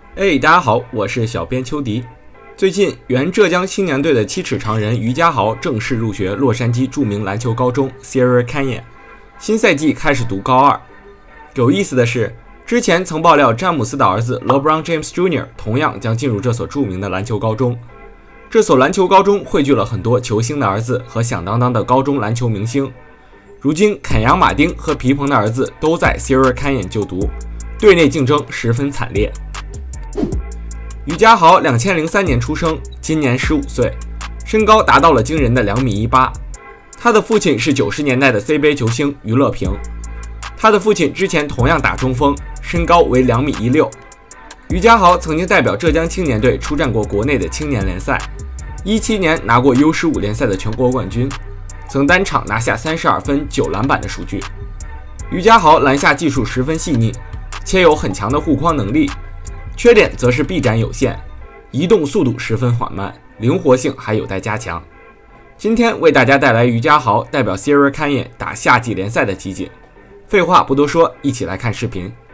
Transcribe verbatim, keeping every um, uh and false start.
哎，大家好，我是小编邱迪。最近，原浙江青年队的七尺长人于家豪正式入学洛杉矶著名篮球高中 Sierra Canyon， 新赛季开始读高二。有意思的是，之前曾爆料詹姆斯的儿子 LeBron James Junior 同样将进入这所著名的篮球高中。这所篮球高中汇聚了很多球星的儿子和响当当的高中篮球明星。如今，肯扬·马丁和皮蓬的儿子都在 Sierra Canyon 就读，队内竞争十分惨烈。于家豪两千零三年出生，今年十五岁，身高达到了惊人的两米一八。他的父亲是九十年代的 C B A 球星于乐平，他的父亲之前同样打中锋，身高为两米一六。于家豪曾经代表浙江青年队出战过国内的青年联赛，一七年拿过 U 十五 联赛的全国冠军，曾单场拿下三十二分、九篮板的数据。于家豪篮下技术十分细腻，且有很强的护框能力。缺点则是臂展有限，移动速度十分缓慢，灵活性还有待加强。今天为大家带来于家豪代表 Sierra Canyon 打夏季联赛的集锦。废话不多说，一起来看视频。